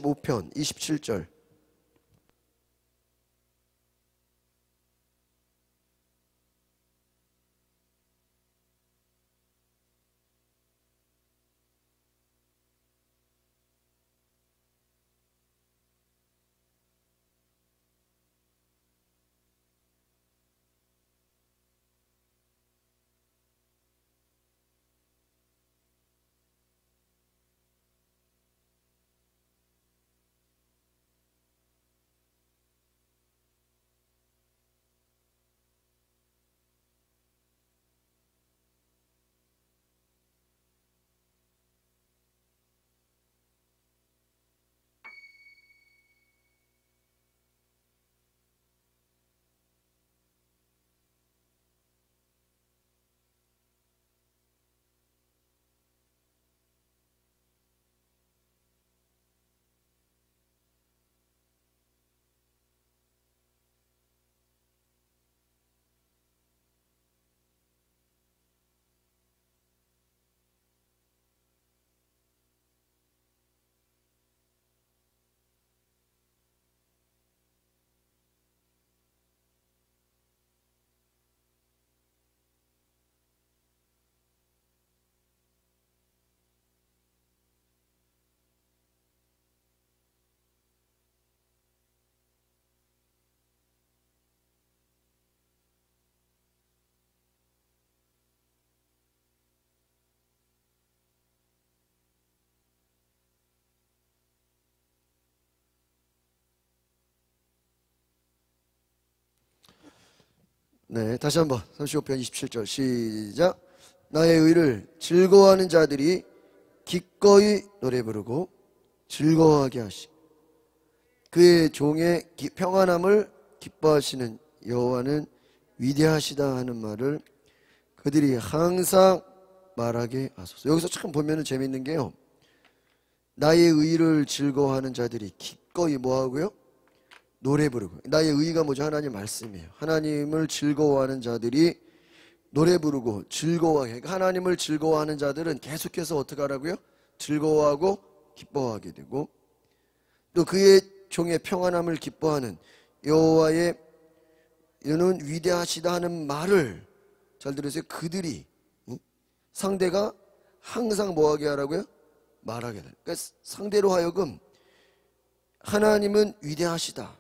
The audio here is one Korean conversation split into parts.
5편 27절. 네, 다시 한번 35편 27절 시작. 나의 의를 즐거워하는 자들이 기꺼이 노래 부르고 즐거워하게 하시. 그의 종의 평안함을 기뻐하시는 여호와는 위대하시다 하는 말을 그들이 항상 말하게 하소서. 여기서 참 보면은 재밌는 게요, 나의 의를 즐거워하는 자들이 기꺼이 뭐하고요? 노래 부르고. 나의 의가 뭐죠? 하나님 말씀이에요. 하나님을 즐거워하는 자들이 노래 부르고 즐거워하게. 하나님을 즐거워하는 자들은 계속해서 어떻게 하라고요? 즐거워하고 기뻐하게 되고, 또 그의 종의 평안함을 기뻐하는 여호와의 이는 위대하시다 하는 말을 잘 들으세요. 그들이, 상대가 항상 뭐하게 하라고요? 말하게 돼. 그러니까 상대로 하여금 하나님은 위대하시다,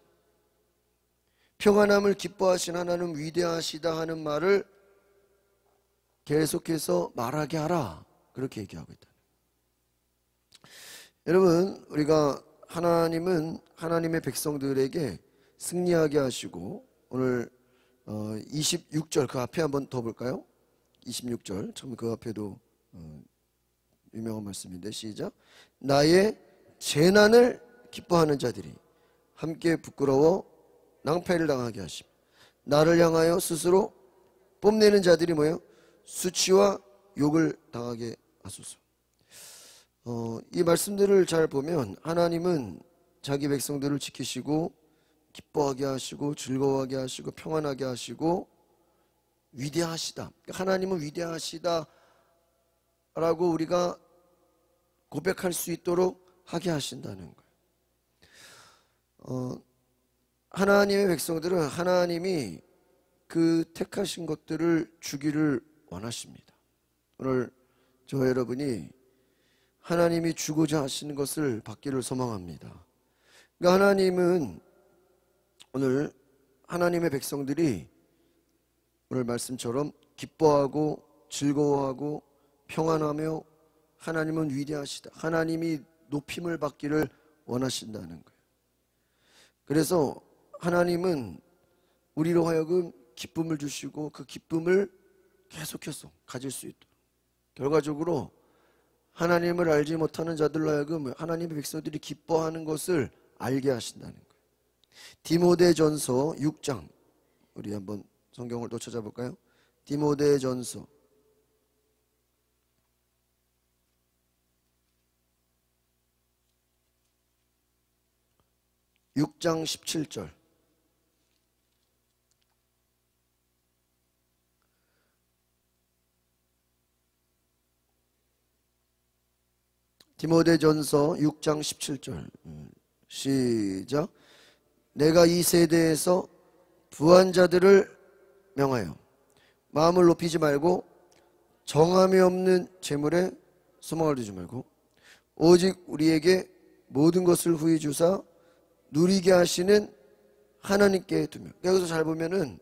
평안함을 기뻐하신 하나님 위대하시다 하는 말을 계속해서 말하게 하라, 그렇게 얘기하고 있다. 여러분, 우리가 하나님은 하나님의 백성들에게 승리하게 하시고, 오늘 26절 그 앞에 한번 더 볼까요? 26절 참 그 앞에도 유명한 말씀인데 시작. 나의 재난을 기뻐하는 자들이 함께 부끄러워 낭패를 당하게 하심. 나를 향하여 스스로 뽐내는 자들이 뭐예요? 수치와 욕을 당하게 하소서. 이 말씀들을 잘 보면 하나님은 자기 백성들을 지키시고 기뻐하게 하시고 즐거워하게 하시고 평안하게 하시고 위대하시다, 하나님은 위대하시다 라고 우리가 고백할 수 있도록 하게 하신다는 거예요. 하나님의 백성들은 하나님이 그 택하신 것들을 주기를 원하십니다. 오늘 저와 여러분이 하나님이 주고자 하시는 것을 받기를 소망합니다. 그러니까 하나님은 오늘 하나님의 백성들이 오늘 말씀처럼 기뻐하고 즐거워하고 평안하며 하나님은 위대하시다, 하나님이 높임을 받기를 원하신다는 거예요. 그래서 하나님은 우리로 하여금 기쁨을 주시고 그 기쁨을 계속해서 가질 수 있도록, 결과적으로 하나님을 알지 못하는 자들로 하여금 하나님의 백성들이 기뻐하는 것을 알게 하신다는 거예요. 디모데전서 6장, 우리 한번 성경을 또 찾아볼까요? 디모데전서 6장 17절. 디모데전서 6장 17절 시작. 내가 이 세대에서 부한 자들을 명하여 마음을 높이지 말고 정함이 없는 재물에 소망을 두지 말고 오직 우리에게 모든 것을 후히 주사 누리게 하시는 하나님께 두며. 여기서 잘 보면은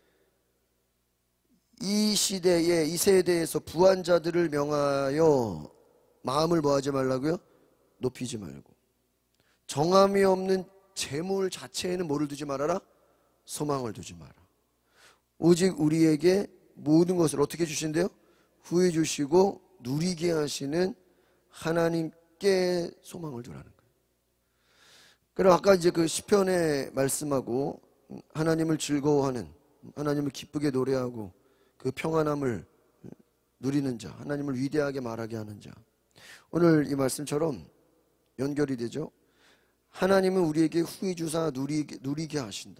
이 시대에 이 세대에서 부한 자들을 명하여 마음을 뭐하지 말라고요? 높이지 말고 정함이 없는 재물 자체에는 뭐를 두지 말아라? 소망을 두지 마라. 오직 우리에게 모든 것을 어떻게 주신대요? 후히 주시고 누리게 하시는 하나님께 소망을 두라는 거예요. 그럼 아까 이제 그 시편의 말씀하고 하나님을 즐거워하는, 하나님을 기쁘게 노래하고 그 평안함을 누리는 자, 하나님을 위대하게 말하게 하는 자, 오늘 이 말씀처럼 연결이 되죠. 하나님은 우리에게 후히 주사 누리게 하신다.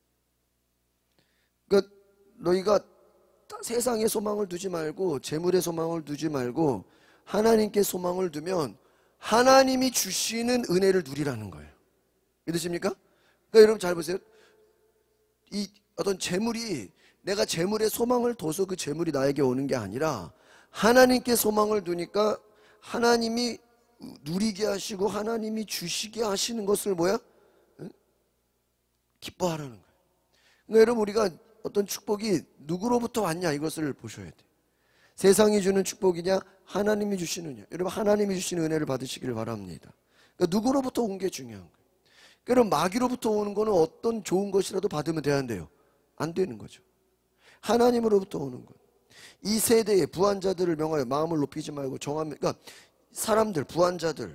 그러니까 너희가 세상에 소망을 두지 말고 재물에 소망을 두지 말고 하나님께 소망을 두면 하나님이 주시는 은혜를 누리라는 거예요. 믿으십니까? 그러니까 여러분 잘 보세요. 이 어떤 재물이 내가 재물에 소망을 둬서 그 재물이 나에게 오는 게 아니라 하나님께 소망을 두니까 하나님이 누리게 하시고 하나님이 주시게 하시는 것을 뭐야? 기뻐하라는 거예요. 그러니까 여러분 우리가 어떤 축복이 누구로부터 왔냐 이것을 보셔야 돼요. 세상이 주는 축복이냐 하나님이 주시느냐. 여러분 하나님이 주시는 은혜를 받으시기를 바랍니다. 그러니까 누구로부터 온 게 중요한 거예요. 그러니까 마귀로부터 오는 거는 어떤 좋은 것이라도 받으면 돼야 안 되는 거죠. 하나님으로부터 오는 것. 이 세대의 부한 자들을 명하여 마음을 높이지 말고 정하면, 그러니까 사람들, 부한 자들,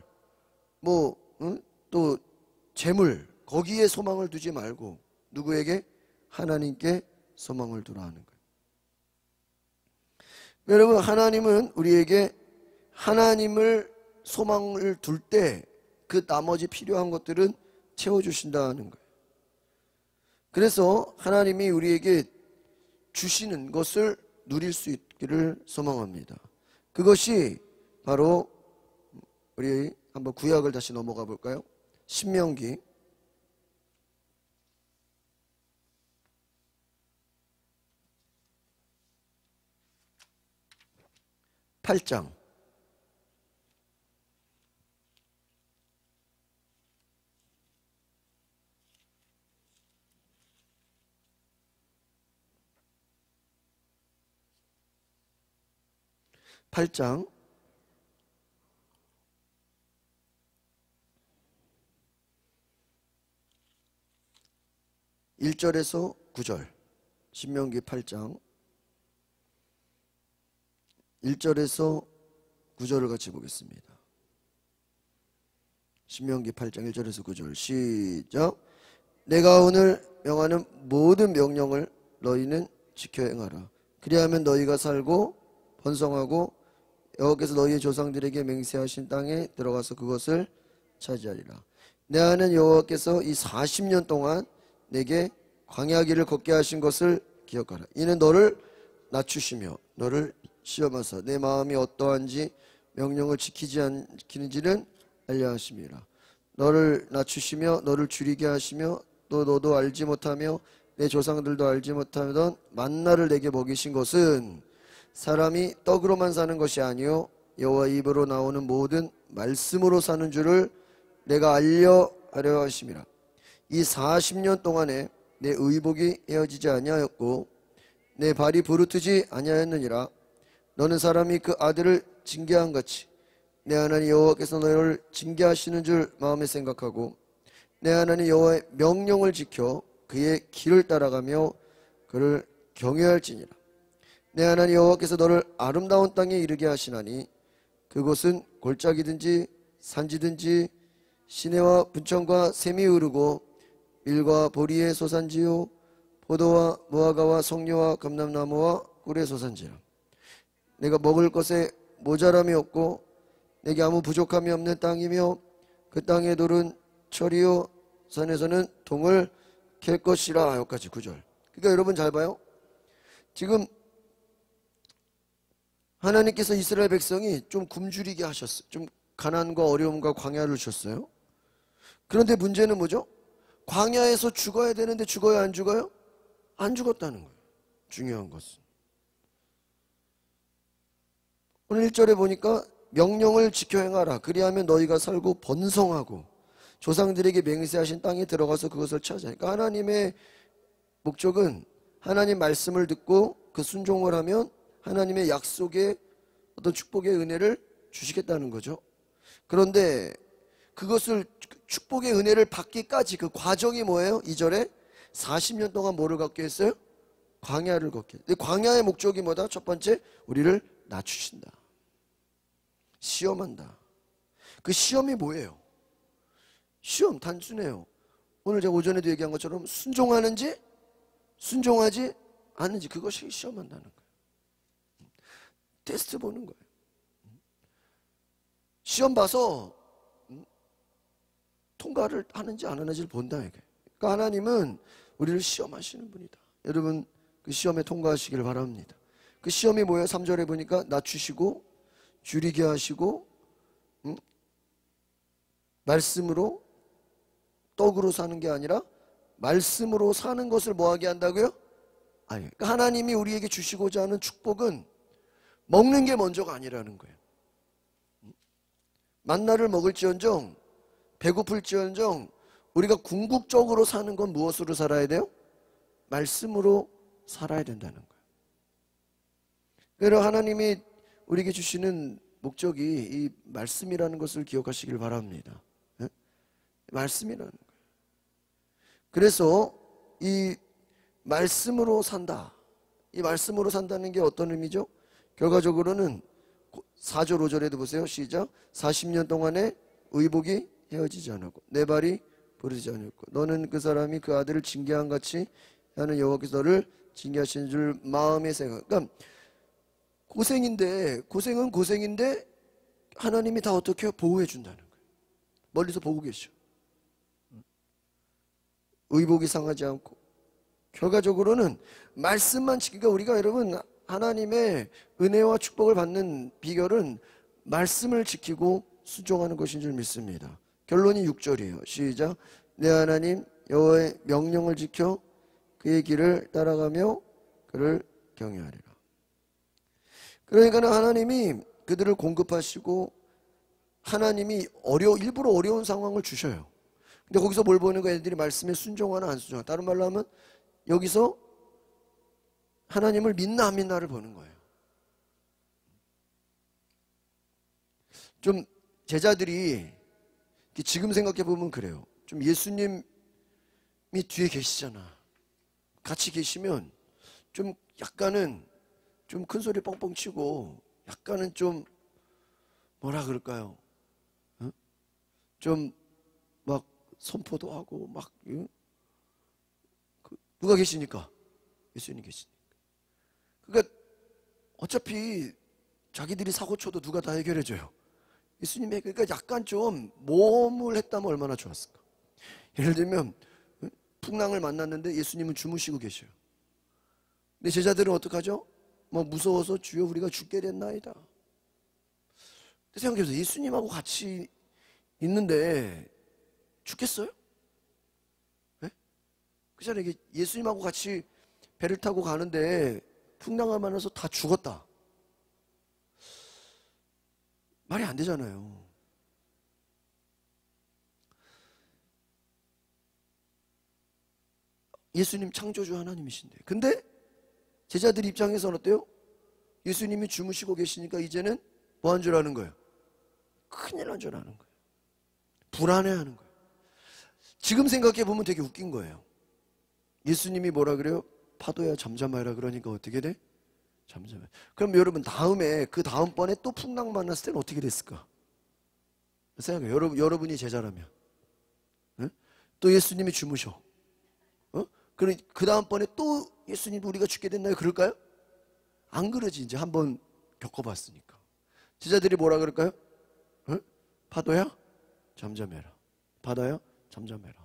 또 재물 거기에 소망을 두지 말고 누구에게? 하나님께 소망을 두라 하는 거예요. 여러분 하나님은 우리에게 하나님을 소망을 둘 때 그 나머지 필요한 것들은 채워주신다는 거예요. 그래서 하나님이 우리에게 주시는 것을 누릴 수 있기를 소망합니다. 그것이 바로 우리 한번 구약을 다시 넘어가 볼까요? 신명기 8장 8장 1절에서 9절 신명기 8장 1절에서 9절을 같이 보겠습니다. 신명기 8장 1절에서 9절 시작. 내가 오늘 명하는 모든 명령을 너희는 지켜 행하라. 그리하면 너희가 살고 번성하고 여호와께서 너희의 조상들에게 맹세하신 땅에 들어가서 그것을 차지하리라. 내 아는 여호와께서 이 40년 동안 내게 광야길을 걷게 하신 것을 기억하라. 이는 너를 낮추시며 너를 시험하사 내 마음이 어떠한지 명령을 지키는지는 알려 하심이라. 너를 낮추시며 너를 줄이게 하시며 또 너도 알지 못하며 내 조상들도 알지 못하던 만나를 내게 먹이신 것은 사람이 떡으로만 사는 것이 아니요 여호와 입으로 나오는 모든 말씀으로 사는 줄을 내가 알려 하려 하심이라. 이 40년 동안에 내 의복이 헤어지지 아니하였고 내 발이 부르트지 아니하였느니라. 너는 사람이 그 아들을 징계한 같이 내 하나님 여호와께서 너를 징계하시는 줄 마음에 생각하고 내 하나님 여호와의 명령을 지켜 그의 길을 따라가며 그를 경외할지니라. 내 하나님 여호와께서 너를 아름다운 땅에 이르게 하시나니 그곳은 골짜기든지 산지든지 시내와 분천과 샘이 흐르고 밀과 보리의 소산지요 포도와 무화과와 석류와 감람나무와 꿀의 소산지라. 내가 먹을 것에 모자람이 없고 내게 아무 부족함이 없는 땅이며 그 땅의 돌은 철이요 산에서는 동을 캘 것이라. 여기까지 9절. 그러니까 여러분 잘 봐요. 지금 하나님께서 이스라엘 백성이 좀 굶주리게 하셨어요. 좀 가난과 어려움과 광야를 주셨어요. 그런데 문제는 뭐죠? 광야에서 죽어야 되는데 죽어요, 안 죽어요? 안 죽었다는 거예요. 중요한 것은 오늘 1절에 보니까 명령을 지켜 행하라. 그리하면 너희가 살고 번성하고 조상들에게 맹세하신 땅에 들어가서 그것을 차지하라. 그러니까 하나님의 목적은 하나님 말씀을 듣고 그 순종을 하면 하나님의 약속의 어떤 축복의 은혜를 주시겠다는 거죠. 그런데 그것을 축복의 은혜를 받기까지 그 과정이 뭐예요? 2절에 40년 동안 뭐를 갖게 했어요? 광야를 걷게. 근데 광야의 목적이 뭐다? 첫 번째, 우리를 낮추신다. 시험한다. 그 시험이 뭐예요? 시험 단순해요. 오늘 제가 오전에도 얘기한 것처럼 순종하는지 순종하지 않는지 그것이 시험한다는 거예요. 테스트 보는 거예요. 시험 봐서 통과를 하는지 안 하는지를 본다 이게. 그러니까 하나님은 우리를 시험하시는 분이다. 여러분 그 시험에 통과하시길 바랍니다. 그 시험이 뭐예요? 3절에 보니까 낮추시고 줄이게 하시고 말씀으로 떡으로 사는 게 아니라 말씀으로 사는 것을 뭐하게 한다고요? 아니, 그러니까 하나님이 우리에게 주시고자 하는 축복은 먹는 게 먼저가 아니라는 거예요. 만나를 먹을지언정 배고플지언정 우리가 궁극적으로 사는 건 무엇으로 살아야 돼요? 말씀으로 살아야 된다는 거예요. 그래서 하나님이 우리에게 주시는 목적이 이 말씀이라는 것을 기억하시길 바랍니다. 네? 말씀이라는 거예요. 그래서 이 말씀으로 산다. 이 말씀으로 산다는 게 어떤 의미죠? 결과적으로는 4절 5절에도 보세요. 시작. 40년 동안에 의복이 헤어지지 않았고 내 발이 부르지 않았고 너는 그 사람이 그 아들을 징계한 같이 하는 여호와께서 너를 징계하시는 줄 마음에 생각. 그러니까 고생은 고생인데 하나님이 다 어떻게 보호해 준다는 거예요. 멀리서 보고 계셔. 의복이 상하지 않고 결과적으로는 말씀만 지키니까 우리가 여러분 하나님의 은혜와 축복을 받는 비결은 말씀을 지키고 순종하는 것인 줄 믿습니다. 결론이 6절이에요. 시작. 내 하나님 여호와의 명령을 지켜 그의 길을 따라가며 그를 경외하리라. 그러니까 하나님이 그들을 공급하시고 하나님이 일부러 어려운 상황을 주셔요. 근데 거기서 뭘 보는 거야? 애들이 말씀에 순종하나 안 순종하나. 다른 말로 하면 여기서 하나님을 믿나 안 믿나를 보는 거예요. 좀 제자들이 지금 생각해 보면 그래요. 좀 예수님이 뒤에 계시잖아. 같이 계시면 좀 약간은 좀 큰 소리 뻥뻥 치고 약간은 좀 뭐라 그럴까요? 좀 막 선포도 하고 막 누가 계시니까? 예수님 계시니까. 그러니까 어차피 자기들이 사고 쳐도 누가 다 해결해줘요. 예수님이. 그러니까 약간 좀 모험을 했다면 얼마나 좋았을까. 예를 들면 풍랑을 만났는데 예수님은 주무시고 계셔요. 근데 제자들은 어떡하죠? 막 무서워서 주여 우리가 죽게 됐나이다. 생각해보세요. 예수님하고 같이 있는데 죽겠어요? 네? 그잖아요. 예수님하고 같이 배를 타고 가는데 풍랑을 만나서 다 죽었다. 말이 안 되잖아요. 예수님 창조주 하나님이신데. 근데 제자들 입장에서는 어때요? 예수님이 주무시고 계시니까 이제는 뭐 한 줄 아는 거예요? 큰일 난 줄 아는 거예요. 불안해하는 거예요. 지금 생각해 보면 되게 웃긴 거예요. 예수님이 뭐라 그래요? 파도야 잠잠하라 그러니까 어떻게 돼? 잠잠해. 그럼 여러분 그 다음번에 또 풍랑 만났을 때는 어떻게 됐을까? 생각해요. 여러분이 제자라면. 네? 또 예수님이 주무셔. 그럼 그 다음번에 또 예수님 우리가 죽게 됐나요? 그럴까요? 안 그러지. 이제 한번 겪어봤으니까. 제자들이 뭐라 그럴까요? 파도야 잠잠해라. 바다야 잠잠해라.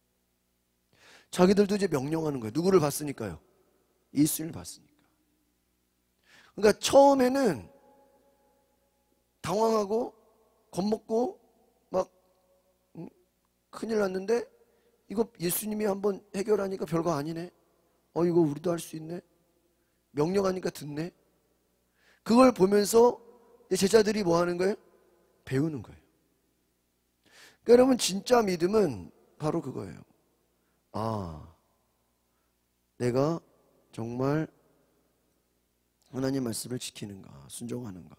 자기들도 이제 명령하는 거예요. 누구를 봤으니까요? 예수님을 봤으니까. 그러니까 처음에는 당황하고 겁먹고 막 큰일 났는데 이거 예수님이 한번 해결하니까 별거 아니네. 이거 우리도 할 수 있네. 명령하니까 듣네. 그걸 보면서 제자들이 뭐 하는 거예요? 배우는 거예요. 그러니까 여러분, 진짜 믿음은 바로 그거예요. 내가 정말 하나님 말씀을 지키는가, 순종하는가.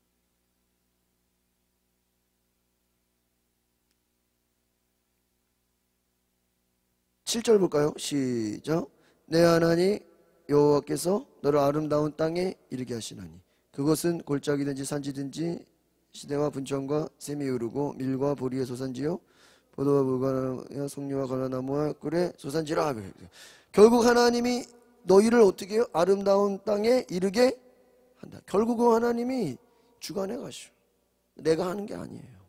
(7절) 볼까요? 시작. 내 하나님 여호와께서 너를 아름다운 땅에 이르게 하시나니 그것은 골짜기든지 산지든지 시내와 분천과 샘이 흐르고 밀과 보리의 소산지요 포도와 물과 석류와 가나나무와 꿀의 소산지라. 결국 하나님이 너희를 어떻게 해요? 아름다운 땅에 이르게 한다. 결국은 하나님이 주관해 가시오. 내가 하는 게 아니에요.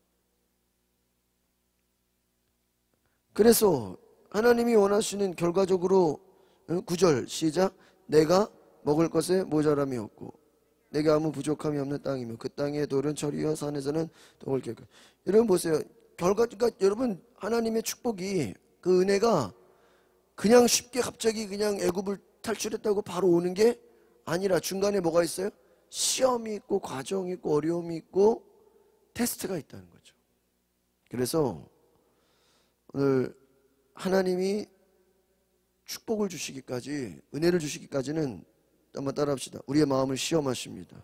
그래서 하나님이 원하시는 결과적으로 9절 시작. 내가 먹을 것에 모자람이 없고 내게 아무 부족함이 없는 땅이며 그 땅의 돌은 철이여 산에서는 독을 깰 것. 여러분 보세요. 그러니까 여러분, 하나님의 축복이, 그 은혜가 그냥 쉽게 갑자기 그냥 애굽을 탈출했다고 바로 오는 게 아니라 중간에 뭐가 있어요? 시험이 있고 과정이 있고 어려움이 있고 테스트가 있다는 거죠. 그래서 오늘 하나님이 축복을 주시기까지, 은혜를 주시기까지는 한번 따라합시다. 우리의 마음을 시험하십니다.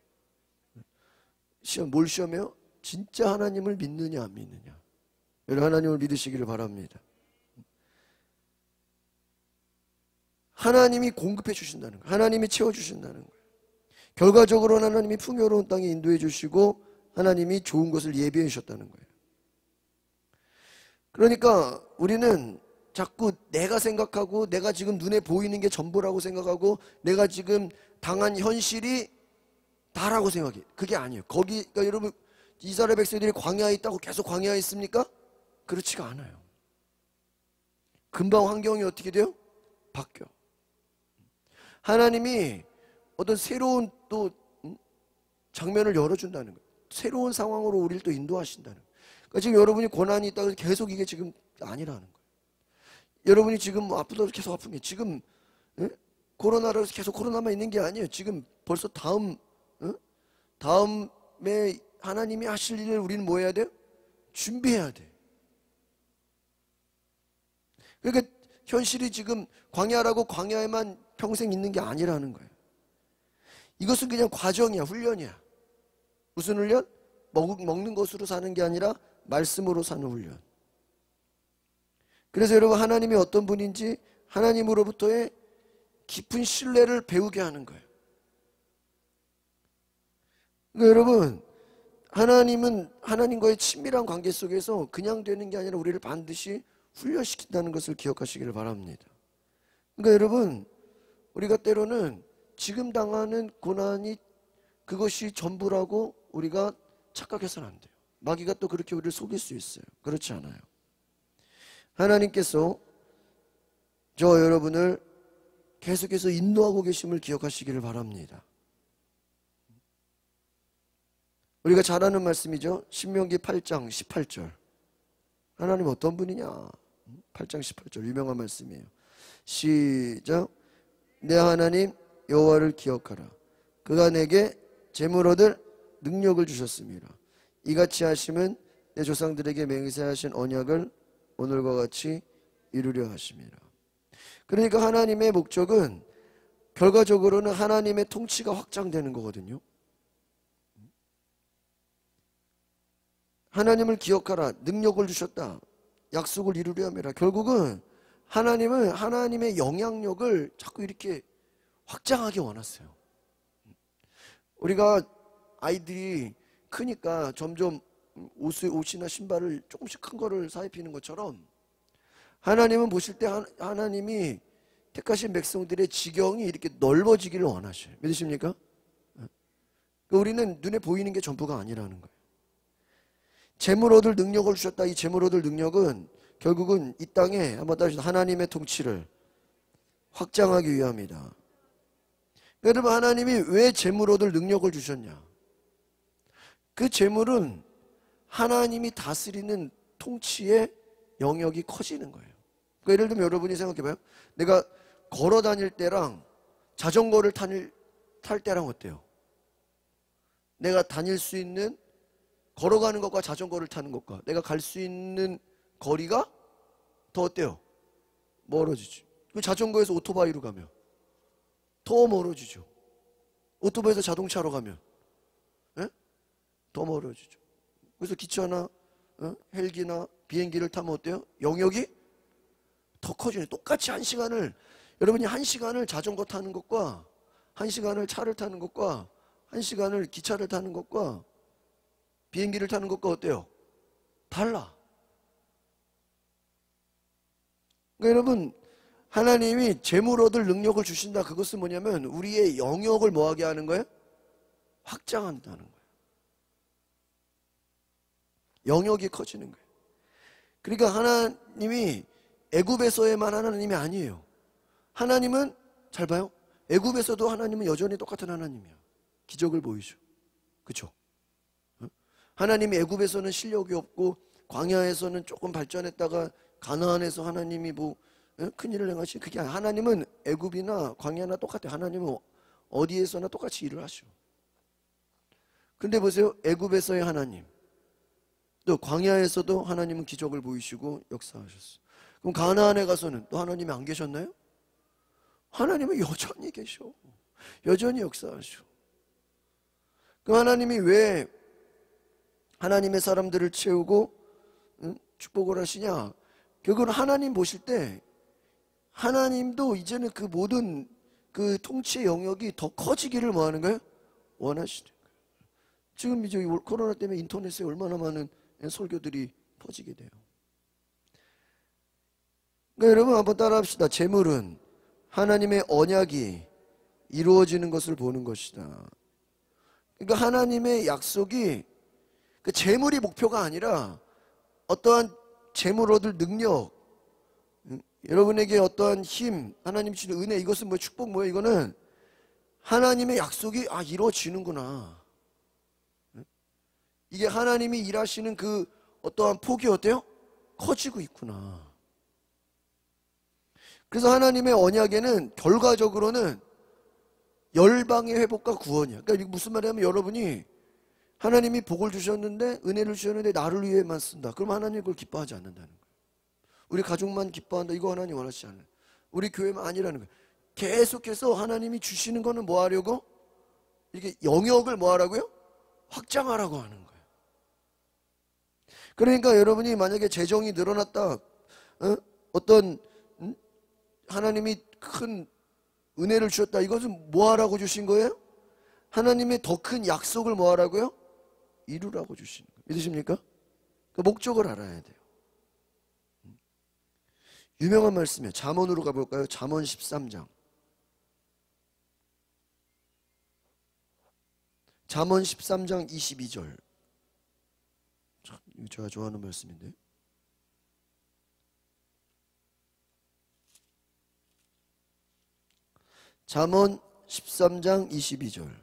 뭘 시험해요? 진짜 하나님을 믿느냐 안 믿느냐. 여러분, 하나님을 믿으시기를 바랍니다. 하나님이 공급해 주신다는 거예요. 하나님이 채워주신다는 거예요. 결과적으로는 하나님이 풍요로운 땅에 인도해 주시고 하나님이 좋은 것을 예비해 주셨다는 거예요. 그러니까 우리는 자꾸 내가 생각하고 내가 지금 눈에 보이는 게 전부라고 생각하고 내가 지금 당한 현실이 다라고 생각해. 그게 아니에요. 그러니까 여러분, 이스라엘 백성들이 광야에 있다고 계속 광야에 있습니까? 그렇지가 않아요. 금방 환경이 어떻게 돼요? 바뀌어. 하나님이 어떤 새로운 또 장면을 열어준다는 거예요. 새로운 상황으로 우리를 또 인도하신다는 거예요. 그러니까 지금 여러분이 고난이 있다고 해서 계속 이게 지금 아니라는 거예요. 여러분이 지금 아프다고 계속 아픈 게 지금 코로나로 해서 계속 코로나만 있는 게 아니에요. 지금 벌써 다음에 하나님이 하실 일을 우리는 뭐 해야 돼요? 준비해야 돼. 그러니까 현실이 지금 광야라고 광야에만 평생 있는 게 아니라는 거예요. 이것은 그냥 과정이야, 훈련이야. 무슨 훈련? 먹는 것으로 사는 게 아니라 말씀으로 사는 훈련. 그래서 여러분, 하나님이 어떤 분인지 하나님으로부터의 깊은 신뢰를 배우게 하는 거예요. 그러니까 여러분, 하나님은 하나님과의 친밀한 관계 속에서 그냥 되는 게 아니라 우리를 반드시 훈련시킨다는 것을 기억하시기를 바랍니다. 그러니까 여러분, 우리가 때로는 지금 당하는 고난이 그것이 전부라고 우리가 착각해서는 안 돼요. 마귀가 또 그렇게 우리를 속일 수 있어요. 그렇지 않아요. 하나님께서 저 여러분을 계속해서 인도하고 계심을 기억하시기를 바랍니다. 우리가 잘 아는 말씀이죠. 신명기 8장 18절. 하나님 어떤 분이냐? 8장 18절 유명한 말씀이에요. 시작. 내 하나님 여호와를 기억하라. 그가 내게 재물 얻을 능력을 주셨습니다. 이같이 하심은 내 조상들에게 맹세하신 언약을 오늘과 같이 이루려 하심이라. 그러니까 하나님의 목적은 결과적으로는 하나님의 통치가 확장되는 거거든요. 하나님을 기억하라. 능력을 주셨다. 약속을 이루려 함이라. 결국은 하나님은 하나님의 영향력을 자꾸 이렇게 확장하기 원했어요. 우리가 아이들이 크니까 점점 옷이나 신발을 조금씩 큰 거를 사 입히는 것처럼 하나님은 보실 때 하나님이 택하신 백성들의 지경이 이렇게 넓어지기를 원하셔요. 믿으십니까? 그러니까 우리는 눈에 보이는 게 전부가 아니라는 거예요. 재물 얻을 능력을 주셨다. 이 재물 얻을 능력은 결국은 이 땅에 한번 따르시다 하나님의 통치를 확장하기 위함이다. 여러분, 하나님이 왜 재물 얻을 능력을 주셨냐? 그 재물은 하나님이 다스리는 통치의 영역이 커지는 거예요. 그러니까 예를 들면 여러분이 생각해봐요. 내가 걸어 다닐 때랑 자전거를 탈 때랑 어때요? 내가 다닐 수 있는 걸어가는 것과 자전거를 타는 것과 내가 갈 수 있는 거리가 더 어때요? 멀어지죠. 자전거에서 오토바이로 가면 더 멀어지죠. 오토바이에서 자동차로 가면 더 멀어지죠. 그래서 기차나 헬기나 비행기를 타면 어때요? 영역이 더 커지네. 똑같이 한 시간을, 여러분이 한 시간을 자전거 타는 것과 한 시간을 차를 타는 것과 한 시간을 기차를 타는 것과 비행기를 타는 것과 어때요? 달라. 그러니까 여러분, 하나님이 재물 얻을 능력을 주신다. 그것은 뭐냐면 우리의 영역을 뭐하게 하는 거예요? 확장한다는 거예요. 영역이 커지는 거예요. 그러니까 하나님이 애굽에서에만 하나님이 아니에요. 하나님은 잘 봐요. 애굽에서도 하나님은 여전히 똑같은 하나님이야. 기적을 보이죠. 그렇죠? 하나님이 애굽에서는 실력이 없고 광야에서는 조금 발전했다가 가나안에서 하나님이 뭐 큰일을 행하시. 그게 아니라 하나님은 애굽이나 광야나 똑같아요. 하나님은 어디에서나 똑같이 일을 하셔. 근데 보세요. 애굽에서의 하나님, 또 광야에서도 하나님은 기적을 보이시고 역사하셨어. 그럼 가나안에 가서는 또 하나님이 안 계셨나요? 하나님은 여전히 계셔. 여전히 역사하셔. 그럼 하나님이 왜 하나님의 사람들을 채우고 축복을 하시냐? 결국은 하나님 보실 때 하나님도 이제는 그 모든 그 통치의 영역이 더 커지기를 뭐 하는 거예요? 원하시는 거예요. 지금 이제 코로나 때문에 인터넷에 얼마나 많은 설교들이 퍼지게 돼요. 그러니까 여러분 한번 따라 합시다. 재물은 하나님의 언약이 이루어지는 것을 보는 것이다. 그러니까 하나님의 약속이 그 재물이 목표가 아니라 어떠한 재물 얻을 능력, 여러분에게 어떠한 힘, 하나님 주시는 은혜, 이것은 뭐 축복 뭐예요? 이거는 하나님의 약속이 이루어지는구나. 이게 하나님이 일하시는 그 어떠한 폭이 어때요? 커지고 있구나. 그래서 하나님의 언약에는 결과적으로는 열방의 회복과 구원이야. 그러니까 무슨 말이냐면 여러분이 하나님이 복을 주셨는데 은혜를 주셨는데 나를 위해만 쓴다. 그럼 하나님 그걸 기뻐하지 않는다는 거예요. 우리 가족만 기뻐한다. 이거 하나님 원하지 않아요. 우리 교회만 아니라는 거예요. 계속해서 하나님이 주시는 거는 뭐 하려고? 이렇게 영역을 뭐 하라고요? 확장하라고 하는 거예요. 그러니까 여러분이 만약에 재정이 늘어났다, 어떤 하나님이 큰 은혜를 주셨다. 이것은 뭐 하라고 주신 거예요? 하나님의 더 큰 약속을 뭐 하라고요? 이루라고 주시는 거예요. 믿으십니까? 그 목적을 알아야 돼요. 유명한 말씀이에요. 잠언으로 가볼까요? 잠언 13장. 잠언 13장 22절. 제가 좋아하는 말씀인데. 잠언 13장 22절.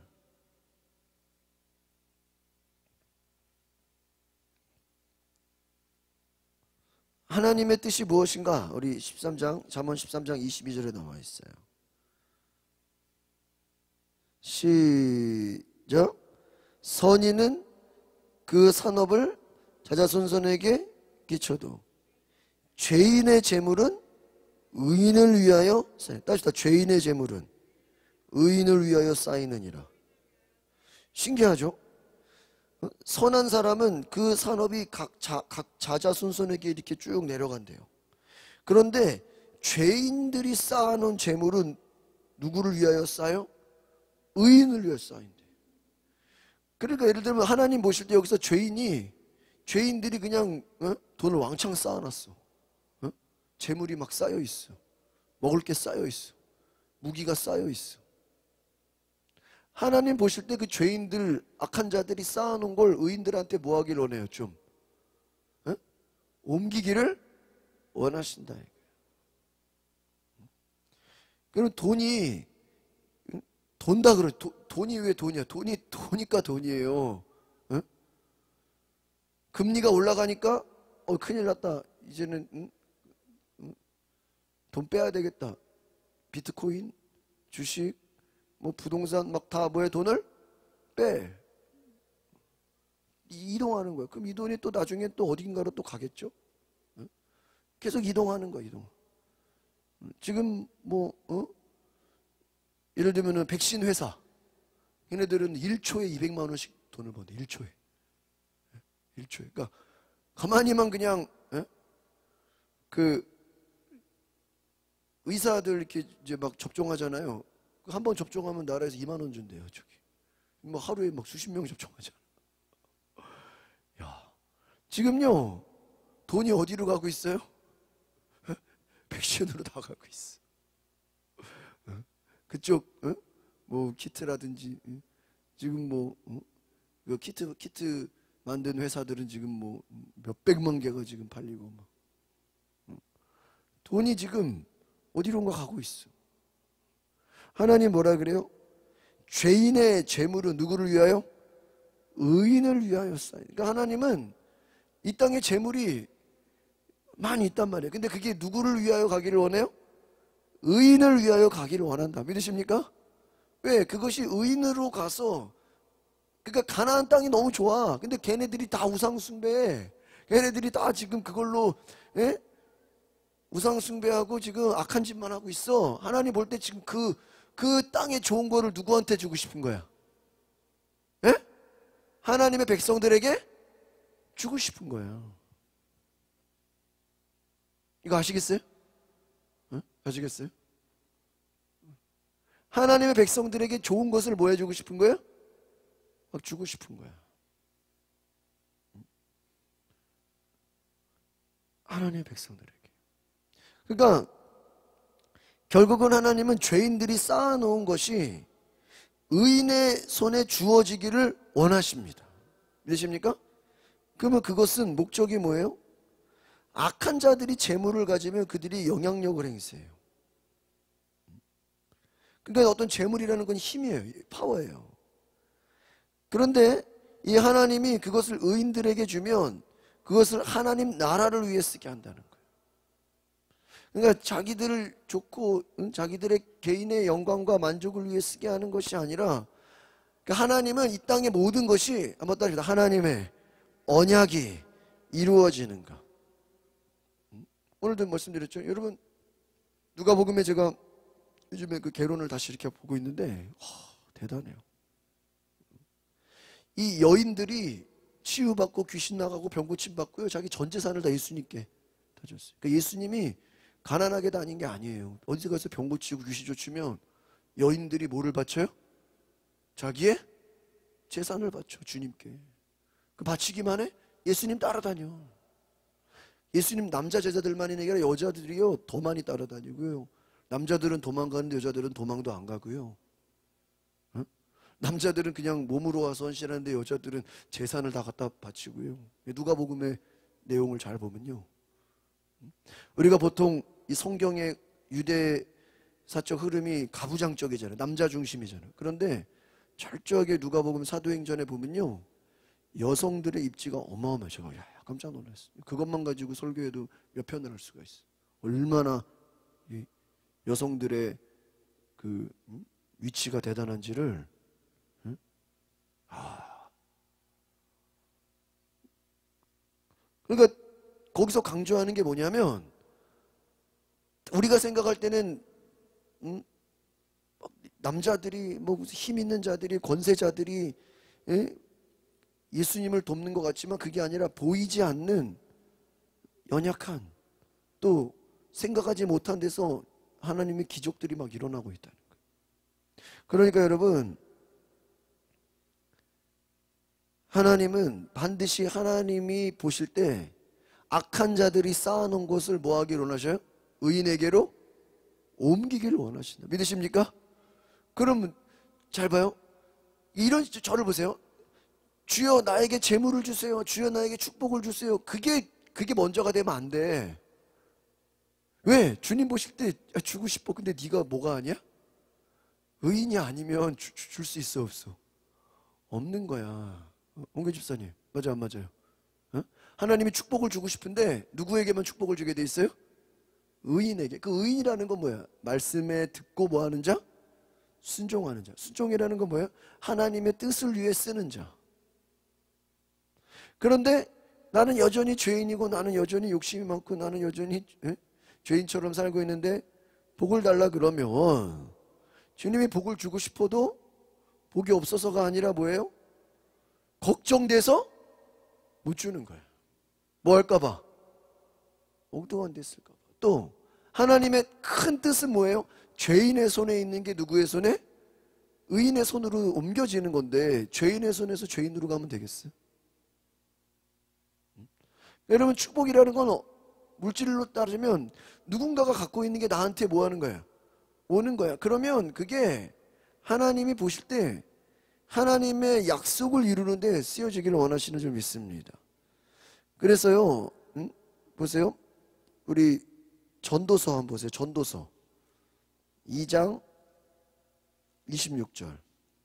하나님의 뜻이 무엇인가? 우리 13장, 잠언 13장 22절에 나와 있어요. 시작. 선인은 그 산업을 자자손손에게 끼쳐도 죄인의 재물은 의인을 위하여 쌓이는. 따지다. 죄인의 재물은 의인을 위하여 쌓이느니라. 신기하죠? 선한 사람은 그 산업이 각 자자손손에게 이렇게 쭉 내려간대요. 그런데 죄인들이 쌓아놓은 재물은 누구를 위하여 쌓여? 의인을 위하여 쌓인대. 그러니까 예를 들면 하나님 보실 때 여기서 죄인들이 그냥 돈을 왕창 쌓아놨어. 재물이 막 쌓여 있어. 먹을 게 쌓여 있어. 무기가 쌓여 있어. 하나님 보실 때 그 죄인들, 악한 자들이 쌓아놓은 걸 의인들한테 뭐 하길 원해요? 좀 옮기기를 원하신다. 그럼 돈이 돈다 그래. 돈이 왜 돈이야? 돈이 도니까 돈이에요. 금리가 올라가니까 큰일 났다. 이제는 돈 빼야 되겠다. 비트코인, 주식, 뭐 부동산 막 다 뭐에 돈을 빼. 이동하는 거야. 그럼 이 돈이 또 나중에 또 어딘가로 또 가겠죠? 계속 이동하는 거야, 이동. 지금 뭐 예를 들면은 백신 회사, 얘네들은 1초에 200만 원씩 돈을 번대. 1초에. 1초에. 그러니까 가만히만 그냥 그 의사들 이렇게 이제 막 접종하잖아요. 한 번 접종하면 나라에서 2만 원 준대요, 저기. 뭐 하루에 막 수십 명 접종하잖아. 야, 지금요 돈이 어디로 가고 있어요? 백신으로 다 가고 있어. 그쪽 뭐 키트라든지 지금 뭐 그 키트 만든 회사들은 지금 뭐 몇백만 개가 지금 팔리고 막 돈이 지금 어디론가 가고 있어. 하나님 뭐라 그래요? 죄인의 재물은 누구를 위하여? 의인을 위하여 쌓인. 그러니까 하나님은 이 땅에 재물이 많이 있단 말이에요. 근데 그게 누구를 위하여 가기를 원해요? 의인을 위하여 가기를 원한다. 믿으십니까? 왜? 그것이 의인으로 가서, 그러니까 가나안 땅이 너무 좋아. 근데 걔네들이 다 우상 숭배해. 걔네들이 다 지금 그걸로 우상 숭배하고 지금 악한 짓만 하고 있어. 하나님 볼 때 지금 그 땅에 좋은 거를 누구한테 주고 싶은 거야? 예? 하나님의 백성들에게 주고 싶은 거야. 이거 아시겠어요? 아시겠어요? 하나님의 백성들에게 좋은 것을 뭐 해주고 싶은 거예요? 막 주고 싶은 거야. 하나님의 백성들에게. 그러니까 결국은 하나님은 죄인들이 쌓아놓은 것이 의인의 손에 주어지기를 원하십니다. 믿으십니까? 그러면 그것은 목적이 뭐예요? 악한 자들이 재물을 가지면 그들이 영향력을 행사해요. 그러니까 어떤 재물이라는 건 힘이에요. 파워예요. 그런데 이 하나님이 그것을 의인들에게 주면 그것을 하나님 나라를 위해 쓰게 한다는 거예요. 그러니까 자기들을 좋고 자기들의 개인의 영광과 만족을 위해 쓰게 하는 것이 아니라, 그러니까 하나님은 이 땅의 모든 것이 한번 따라합시다. 하나님의 언약이 이루어지는가. 오늘도 말씀드렸죠. 여러분 누가복음에 제가 요즘에 그 개론을 다시 이렇게 보고 있는데 대단해요. 이 여인들이 치유받고 귀신 나가고 병 고침 받고요, 자기 전 재산을 다 예수님께 다 줬어요. 그러니까 예수님이 가난하게 다닌 게 아니에요. 어디 가서 병 고치고 귀신 쫓으면 여인들이 뭐를 바쳐요? 자기의 재산을 바쳐 주님께. 그 바치기만 해? 예수님 따라다녀. 예수님 남자 제자들만이 아니라 여자들이요 더 많이 따라다니고요. 남자들은 도망가는데 여자들은 도망도 안 가고요. 남자들은 그냥 몸으로 와서 헌신하는데 여자들은 재산을 다 갖다 바치고요. 누가복음의 내용을 잘 보면요, 우리가 보통 이 성경의 유대사적 흐름이 가부장적이잖아요. 남자 중심이잖아요. 그런데 철저하게 누가복음 사도행전에 보면요, 여성들의 입지가 어마어마해요. 제가 깜짝 놀랐어요. 그것만 가지고 설교해도 몇 편을 할 수가 있어요. 얼마나 이 여성들의 그 위치가 대단한지를. 그러니까 거기서 강조하는 게 뭐냐면, 우리가 생각할 때는 남자들이 뭐 힘 있는 자들이, 권세자들이 예수님을 돕는 것 같지만 그게 아니라 보이지 않는 연약한, 또 생각하지 못한 데서 하나님의 기적들이 막 일어나고 있다는 거예요. 그러니까 여러분, 하나님은 반드시 하나님이 보실 때 악한 자들이 쌓아놓은 것을 뭐 하기를 원하셔요? 의인에게로 옮기기를 원하신다. 믿으십니까? 그러면 잘 봐요. 이런 저를 보세요. 주여 나에게 재물을 주세요. 주여 나에게 축복을 주세요. 그게 먼저가 되면 안 돼. 왜? 주님 보실 때 주고 싶어. 근데 네가 뭐가 아니야? 의인이 아니면 줄 수 있어 없어? 없는 거야. 홍교 집사님 맞아 안 맞아요? 어? 하나님이 축복을 주고 싶은데 누구에게만 축복을 주게 돼 있어요? 의인에게. 그 의인이라는 건 뭐야? 말씀에 듣고 뭐 하는 자? 순종하는 자. 순종이라는 건 뭐야? 하나님의 뜻을 위해 쓰는 자. 그런데 나는 여전히 죄인이고 나는 여전히 욕심이 많고 나는 여전히 죄인처럼 살고 있는데 복을 달라 그러면 주님이 복을 주고 싶어도 복이 없어서가 아니라 뭐예요? 걱정돼서 못 주는 거예요. 뭐 할까봐? 엉뚱한 데 쓸까봐. 또 하나님의 큰 뜻은 뭐예요? 죄인의 손에 있는 게 누구의 손에? 의인의 손으로 옮겨지는 건데 죄인의 손에서 죄인으로 가면 되겠어요? 여러분 축복이라는 건 물질로 따르면 누군가가 갖고 있는 게 나한테 뭐 하는 거야? 오는 거야. 그러면 그게 하나님이 보실 때 하나님의 약속을 이루는데 쓰여지기를 원하시는 줄 믿습니다. 그래서요, 보세요. 우리 전도서 한번 보세요. 전도서 2장 26절.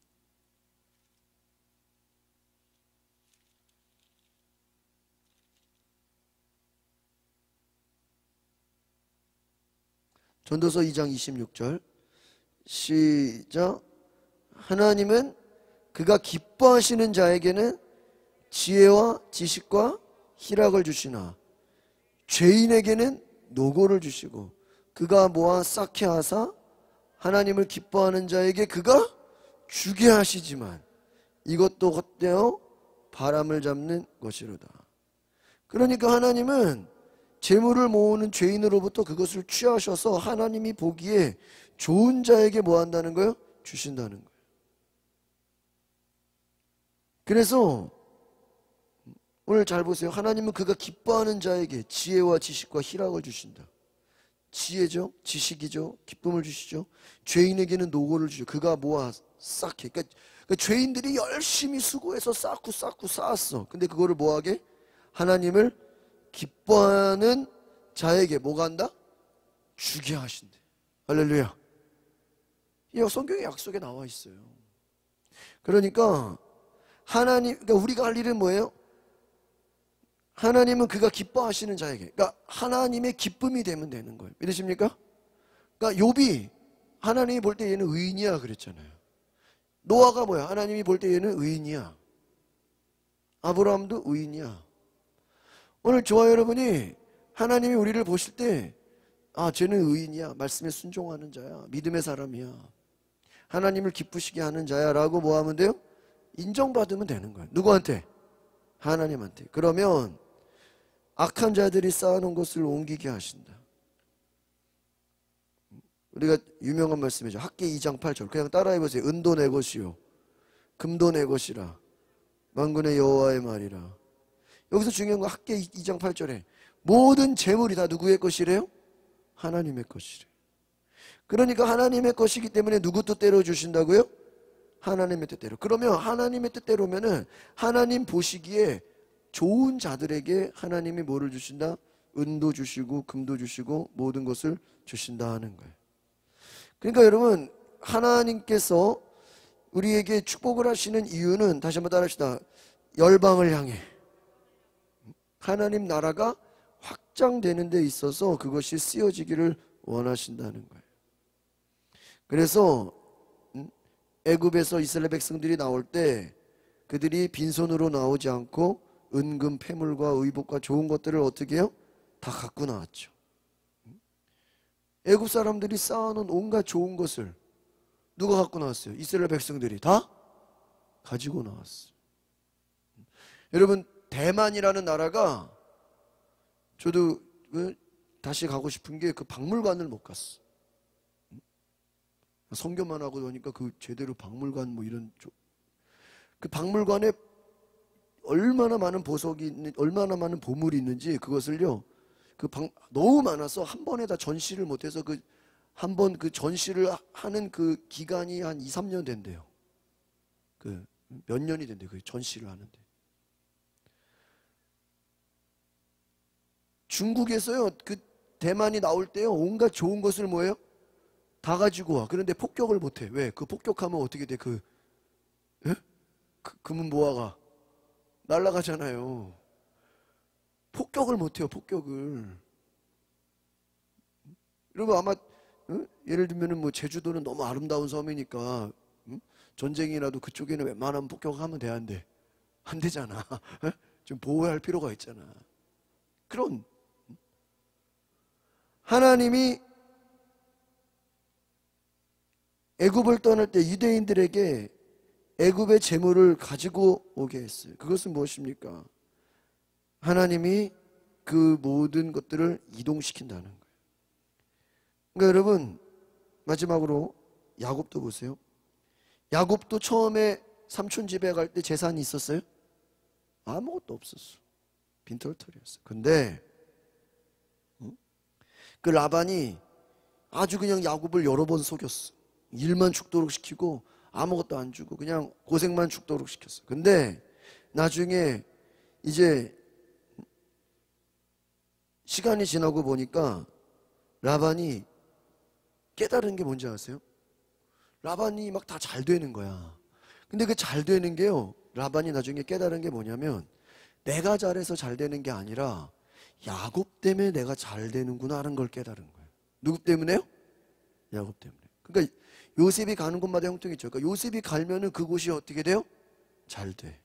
전도서 2장 26절. 시작. 하나님은 그가 기뻐하시는 자에게는 지혜와 지식과 희락을 주시나 죄인에게는 노고를 주시고 그가 모아 쌓게 하사 하나님을 기뻐하는 자에게 그가 주게 하시지만 이것도 헛되어 바람을 잡는 것이로다. 그러니까 하나님은 재물을 모으는 죄인으로부터 그것을 취하셔서 하나님이 보기에 좋은 자에게 뭐 한다는 거예요? 주신다는 거예요. 그래서 오늘 잘 보세요. 하나님은 그가 기뻐하는 자에게 지혜와 지식과 희락을 주신다. 지혜죠, 지식이죠, 기쁨을 주시죠. 죄인에게는 노고를 주죠. 그가 모아 쌓게. 그러니까 죄인들이 열심히 수고해서 쌓고 쌓았어. 근데 그거를 뭐하게? 하나님을 기뻐하는 자에게 뭐가 한다? 주게 하신대. 할렐루야. 이 성경의 약속에 나와 있어요. 그러니까 그러니까 우리가 할 일은 뭐예요? 하나님은 그가 기뻐하시는 자에게, 그러니까 하나님의 기쁨이 되면 되는 거예요. 믿으십니까? 그러니까 욥이 하나님이 볼 때 얘는 의인이야 그랬잖아요. 노아가 뭐야? 하나님이 볼 때 얘는 의인이야. 아브라함도 의인이야. 오늘 저와 여러분이 하나님이 우리를 보실 때 쟤는 의인이야. 말씀에 순종하는 자야. 믿음의 사람이야. 하나님을 기쁘시게 하는 자야 라고 뭐 하면 돼요? 인정받으면 되는 거예요. 누구한테? 하나님한테. 그러면 악한 자들이 쌓아놓은 것을 옮기게 하신다. 우리가 유명한 말씀이죠. 학계 2장 8절. 그냥 따라해보세요. 은도 내 것이요 금도 내 것이라 만군의 여호와의 말이라. 여기서 중요한 건 학계 2장 8절에 모든 재물이 다 누구의 것이래요? 하나님의 것이래요. 그러니까 하나님의 것이기 때문에 누구 뜻대로 주신다고요? 하나님의 뜻대로. 그러면 하나님의 뜻대로면은 하나님 보시기에 좋은 자들에게 하나님이 뭐를 주신다? 은도 주시고 금도 주시고 모든 것을 주신다 하는 거예요. 그러니까 여러분 하나님께서 우리에게 축복을 하시는 이유는 다시 한번 따라합시다. 열방을 향해 하나님 나라가 확장되는 데 있어서 그것이 쓰여지기를 원하신다는 거예요. 그래서 애굽에서 이스라엘 백성들이 나올 때 그들이 빈손으로 나오지 않고 은금, 패물과 의복과 좋은 것들을 어떻게 해요? 다 갖고 나왔죠. 애굽 사람들이 쌓아놓은 온갖 좋은 것을 누가 갖고 나왔어요? 이스라엘 백성들이 다 가지고 나왔어요. 여러분 대만이라는 나라가 저도 다시 가고 싶은 게 그 박물관을 못 갔어. 선교만 하고 보니까 그 제대로 박물관 뭐 이런 그 박물관에 얼마나 많은 보석이 있는, 얼마나 많은 보물이 있는지 그것을요 너무 많아서 한 번에 다 전시를 못해서 한 번 그 전시를 하는 그 기간이 한 2, 3년 된대요. 몇 년이 된대요. 그 전시를 하는데. 중국에서요 그 대만이 나올 때요 온갖 좋은 것을 뭐예요? 다 가지고 와. 그런데 폭격을 못해. 왜? 그 폭격하면 어떻게 돼? 금은 모아가 날아가잖아요. 폭격을 못해요. 폭격을. 여러분 아마 예를 들면은 뭐 제주도는 너무 아름다운 섬이니까 전쟁이라도 그쪽에는 웬만하면 폭격하면 돼야 안 되잖아. 좀 보호할 필요가 있잖아. 그런 하나님이 애굽을 떠날 때 유대인들에게 애굽의 재물을 가지고 오게 했어요. 그것은 무엇입니까? 하나님이 그 모든 것들을 이동시킨다는 거예요. 그러니까 여러분 마지막으로 야곱도 보세요. 야곱도 처음에 삼촌 집에 갈 때 재산이 있었어요? 아무것도 없었어. 빈털털이었어. 근데 그 라반이 아주 그냥 야곱을 여러 번 속였어. 일만 죽도록 시키고 아무것도 안 주고 그냥 고생만 죽도록 시켰어. 근데 나중에 이제 시간이 지나고 보니까 라반이 깨달은 게 뭔지 아세요? 라반이 막 다 잘 되는 거야. 근데 그 잘 되는 게요, 라반이 나중에 깨달은 게 뭐냐면 내가 잘해서 잘 되는 게 아니라 야곱 때문에 내가 잘 되는구나 하는 걸 깨달은 거예요. 누구 때문에요? 야곱 때문에. 그러니까 요셉이 가는 곳마다 형통이 있죠. 그러니까 요셉이 가면은 그곳이 어떻게 돼요? 잘 돼.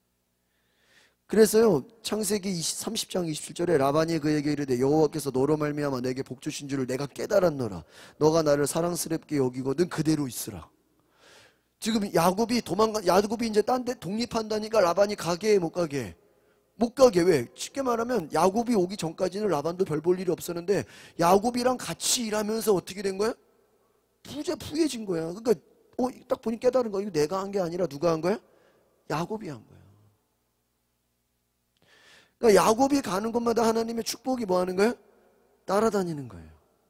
그래서요 창세기 30장 27절에 라반이 그에게 이르되 여호와께서 너로 말미암아 내게 복 주신 줄을 내가 깨달았노라. 너가 나를 사랑스럽게 여기거든 그대로 있으라. 지금 야곱이 이제 딴 데 독립한다니까 라반이 가게 해, 못 가게 해? 못 가게. 왜? 쉽게 말하면 야곱이 오기 전까지는 라반도 별 볼 일이 없었는데 야곱이랑 같이 일하면서 어떻게 된 거야? 부해진 거야. 그러니까 딱 보니 깨달은 거야. 이거 내가 한 게 아니라 누가 한 거야? 야곱이 한 거야. 그러니까 야곱이 가는 곳마다 하나님의 축복이 뭐 하는 거예요? 따라다니는 거예요.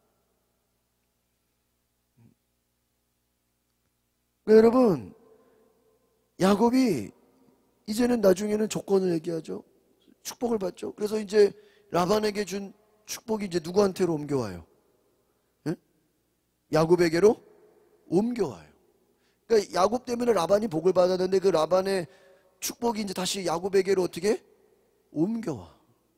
그러니까 여러분 야곱이 이제는 나중에는 조건을 얘기하죠. 축복을 받죠. 그래서 이제 라반에게 준 축복이 이제 누구한테로 옮겨와요? 예? 야곱에게로 옮겨와요. 그러니까 야곱 때문에 라반이 복을 받았는데 그 라반의 축복이 이제 다시 야곱에게로 어떻게 옮겨와.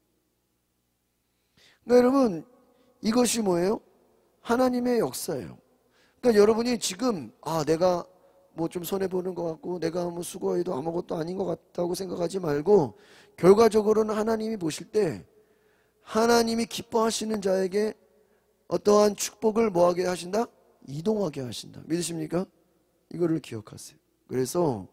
그러니까 여러분 이것이 뭐예요? 하나님의 역사예요. 그러니까 여러분이 지금 내가 뭐 좀 손해보는 것 같고 내가 뭐 수고해도 아무것도 아닌 것 같다고 생각하지 말고 결과적으로는 하나님이 보실 때 하나님이 기뻐하시는 자에게 어떠한 축복을 뭐하게 하신다? 이동하게 하신다. 믿으십니까? 이거를 기억하세요. 그래서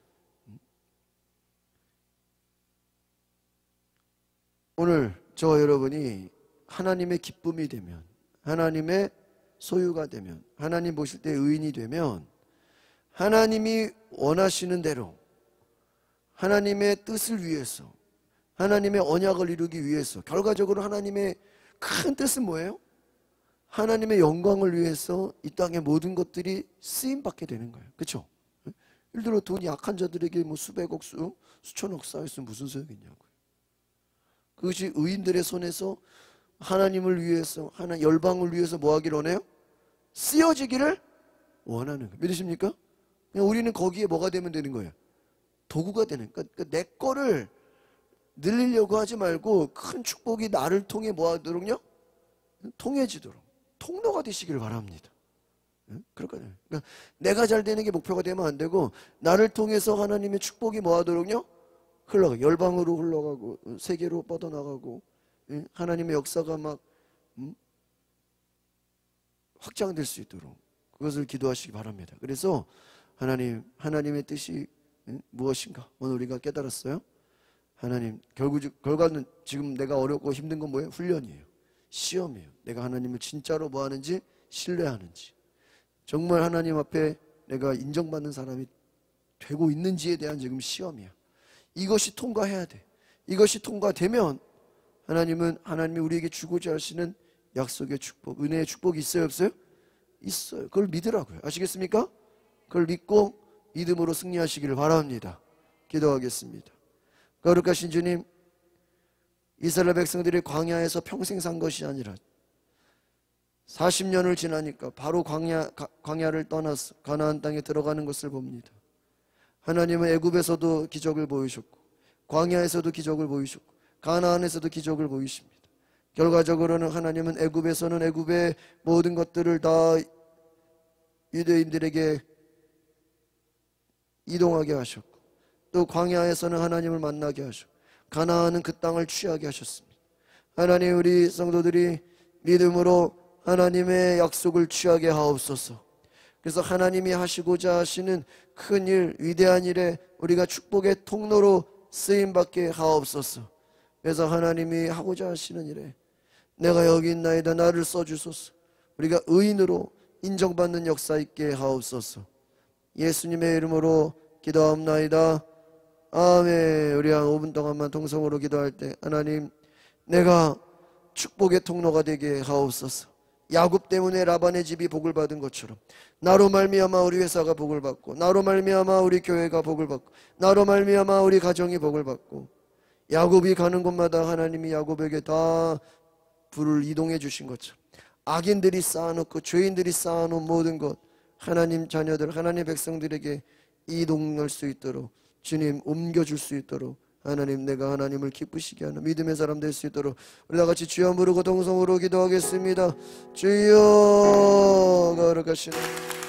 오늘 저와 여러분이 하나님의 기쁨이 되면 하나님의 소유가 되면 하나님 보실 때 의인이 되면 하나님이 원하시는 대로 하나님의 뜻을 위해서 하나님의 언약을 이루기 위해서 결과적으로 하나님의 큰 뜻은 뭐예요? 하나님의 영광을 위해서 이 땅의 모든 것들이 쓰임받게 되는 거예요. 그렇죠? 예를 들어 돈이 약한 자들에게 뭐 수백억 수천억 쌓였으면 무슨 소용이냐고요. 그것이 의인들의 손에서 하나님을 위해서 열방을 위해서 뭐 하기를 원해요? 쓰여지기를 원하는 거예요. 믿으십니까? 그냥 우리는 거기에 뭐가 되면 되는 거예요? 도구가 되는 거예요. 그러니까 내 거를 늘리려고 하지 말고 큰 축복이 나를 통해 뭐 하도록요? 통해지도록 통로가 되시기를 바랍니다. 그럴까요? 그러니까 내가 잘 되는 게 목표가 되면 안 되고 나를 통해서 하나님의 축복이 뭐 하도록요? 흘러가 열방으로 흘러가고 세계로 뻗어나가고 하나님의 역사가 막 확장될 수 있도록 그것을 기도하시기 바랍니다. 그래서 하나님의 뜻이 무엇인가 오늘 우리가 깨달았어요. 하나님 결과는 지금 내가 어렵고 힘든 건 뭐예요? 훈련이에요. 시험이에요. 내가 하나님을 진짜로 뭐 하는지 신뢰하는지 정말 하나님 앞에 내가 인정받는 사람이 되고 있는지에 대한 지금 시험이야. 이것이 통과해야 돼. 이것이 통과되면 하나님이 우리에게 주고자 하시는 약속의 축복, 은혜의 축복이 있어요, 없어요? 있어요. 그걸 믿으라고요. 아시겠습니까? 그걸 믿고 믿음으로 승리하시기를 바랍니다. 기도하겠습니다. 거룩하신 주님, 이스라엘 백성들이 광야에서 평생 산 것이 아니라 40년을 지나니까 바로 광야를 떠나서 가나안 땅에 들어가는 것을 봅니다. 하나님은 애굽에서도 기적을 보이셨고 광야에서도 기적을 보이셨고 가나안에서도 기적을 보이십니다. 결과적으로는 하나님은 애굽에서는 애굽의 모든 것들을 다 유대인들에게 이동하게 하셨고, 또 광야에서는 하나님을 만나게 하셨고, 가나안은 그 땅을 취하게 하셨습니다. 하나님, 우리 성도들이 믿음으로 하나님의 약속을 취하게 하옵소서. 그래서 하나님이 하시고자 하시는 큰 일, 위대한 일에 우리가 축복의 통로로 쓰임받게 하옵소서. 그래서 하나님이 하고자 하시는 일에 내가 여기 있나이다, 나를 써주소서. 우리가 의인으로 인정받는 역사 있게 하옵소서. 예수님의 이름으로 기도하옵나이다. 아멘. 우리 한 5분 동안만 동성으로 기도할 때, 하나님, 내가 축복의 통로가 되게 하옵소서. 야곱 때문에 라반의 집이 복을 받은 것처럼 나로 말미암아 우리 회사가 복을 받고, 나로 말미암아 우리 교회가 복을 받고, 나로 말미암아 우리 가정이 복을 받고, 야곱이 가는 곳마다 하나님이 야곱에게 다 불을 이동해 주신 것처럼 악인들이 쌓아놓고 죄인들이 쌓아놓은 모든 것, 하나님 자녀들, 하나님 백성들에게 이동할 수 있도록 주님 옮겨줄 수 있도록, 하나님, 내가 하나님을 기쁘시게 하는 믿음의 사람 될 수 있도록 우리 다 같이 주여 부르고 동성으로 기도하겠습니다. 주여, 거룩하시는